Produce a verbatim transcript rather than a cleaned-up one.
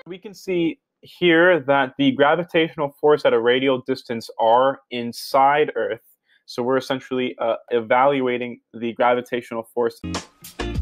We can see here that the gravitational force at a radial distance r inside Earth. So we're essentially uh, evaluating the gravitational force.